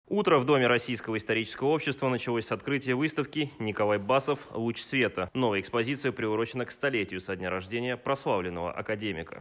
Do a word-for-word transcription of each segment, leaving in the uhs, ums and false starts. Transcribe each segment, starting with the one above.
Утро в Доме Российского исторического общества началось с открытия выставки «Николай Басов. Луч света». Новая экспозиция приурочена к столетию со дня рождения прославленного академика.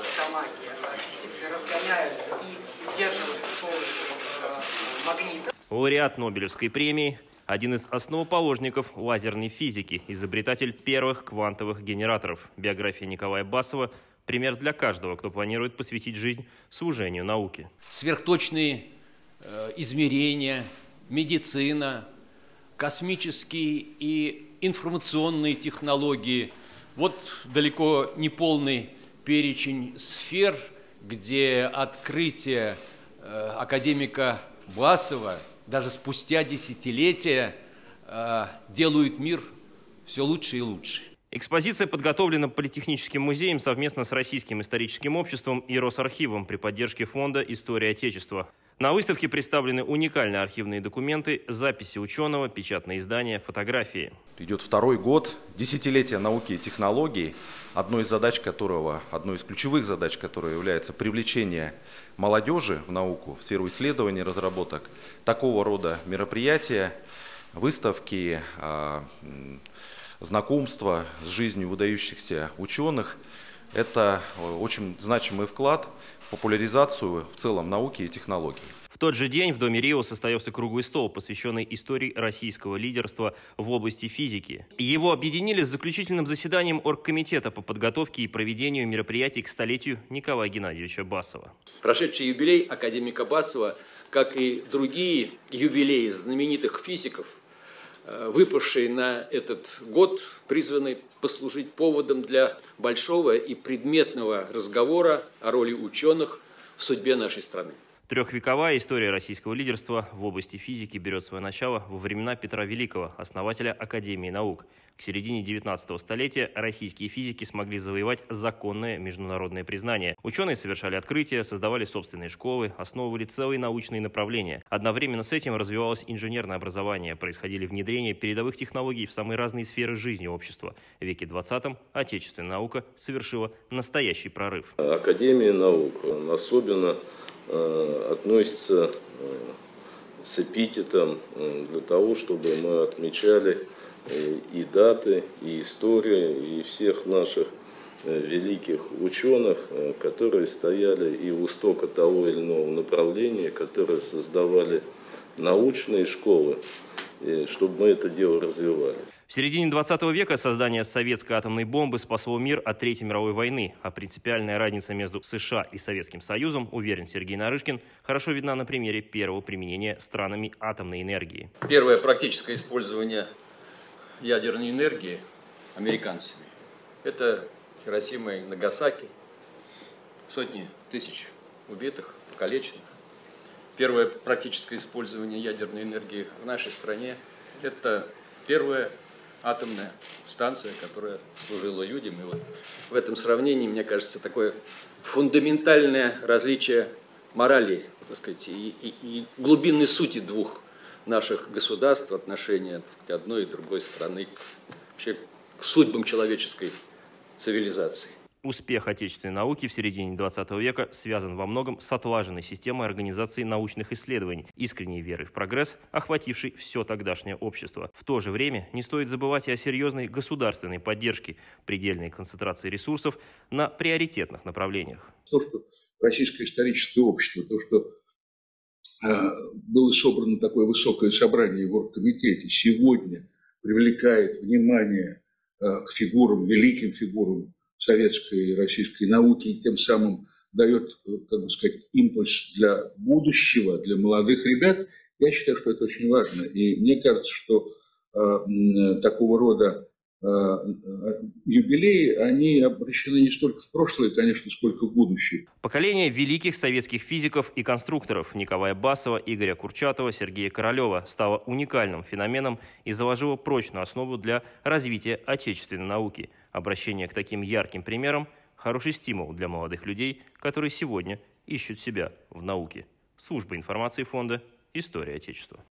Частицы разгоняются и удерживаются с помощью магнита. Лауреат Нобелевской премии, один из основоположников лазерной физики, изобретатель первых квантовых генераторов. Биография Николая Басова – пример для каждого, кто планирует посвятить жизнь служению науке. Сверхточные измерения, медицина, космические и информационные технологии. Вот далеко не полный перечень сфер, где открытие э, академика Басова даже спустя десятилетия э, делают мир все лучше и лучше. Экспозиция подготовлена Политехническим музеем совместно с Российским историческим обществом и Росархивом при поддержке фонда «История Отечества». На выставке представлены уникальные архивные документы, записи ученого, печатные издания, фотографии. Идет второй год, десятилетие науки и технологий, одной из задач которого, одной из ключевых задач которой является привлечение молодежи в науку, в сферу исследований, разработок. Такого рода мероприятия, выставки, знакомства с жизнью выдающихся ученых – это очень значимый вклад в популяризацию в целом науки и технологий. В тот же день в Доме Рио состоялся круглый стол, посвященный истории российского лидерства в области физики. Его объединили с заключительным заседанием Оргкомитета по подготовке и проведению мероприятий к столетию Николая Геннадьевича Басова. Прошедший юбилей академика Басова, как и другие юбилеи знаменитых физиков, выпавшие на этот год, призваны послужить поводом для большого и предметного разговора о роли ученых в судьбе нашей страны. Трехвековая история российского лидерства в области физики берет свое начало во времена Петра Великого, основателя Академии наук. К середине девятнадцатого столетия российские физики смогли завоевать законное международное признание. Ученые совершали открытия, создавали собственные школы, основывали целые научные направления. Одновременно с этим развивалось инженерное образование, происходили внедрения передовых технологий в самые разные сферы жизни общества. В веке двадцатом отечественная наука совершила настоящий прорыв. Академия наук особенно относится с эпитетом для того, чтобы мы отмечали и даты, и историю, и всех наших великих ученых, которые стояли и у истока того или иного направления, которые создавали научные школы, чтобы мы это дело развивали. В середине двадцатого века создание советской атомной бомбы спасло мир от Третьей мировой войны, а принципиальная разница между США и Советским Союзом, уверен Сергей Нарышкин, хорошо видна на примере первого применения странами атомной энергии. Первое практическое использование ядерной энергии американцами – это Хиросима и Нагасаки, сотни тысяч убитых, покалеченных. Первое практическое использование ядерной энергии в нашей стране – это первая атомная станция, которая служила людям. И вот в этом сравнении, мне кажется, такое фундаментальное различие морали, так сказать, и, и, и глубинной сути двух наших государств, отношения, так сказать, одной и другой страны, вообще к судьбам человеческой цивилизации. Успех отечественной науки в середине двадцатого века связан во многом с отлаженной системой организации научных исследований, искренней верой в прогресс, охватившей все тогдашнее общество. В то же время не стоит забывать и о серьезной государственной поддержке, предельной концентрации ресурсов на приоритетных направлениях. То, что российское историческое общество, то, что э, было собрано такое высокое собрание в Оргкомитете, сегодня привлекает внимание э, к фигурам, великим фигурам советской и российской науки, и тем самым дает, как бы сказать, импульс для будущего, для молодых ребят, я считаю, что это очень важно. И мне кажется, что э, такого рода э, юбилеи, они обращены не столько в прошлое, конечно, сколько в будущее. Поколение великих советских физиков и конструкторов Николая Басова, Игоря Курчатова, Сергея Королева стало уникальным феноменом и заложило прочную основу для развития отечественной науки. Обращение к таким ярким примерам – хороший стимул для молодых людей, которые сегодня ищут себя в науке. Служба информации фонда «История Отечества».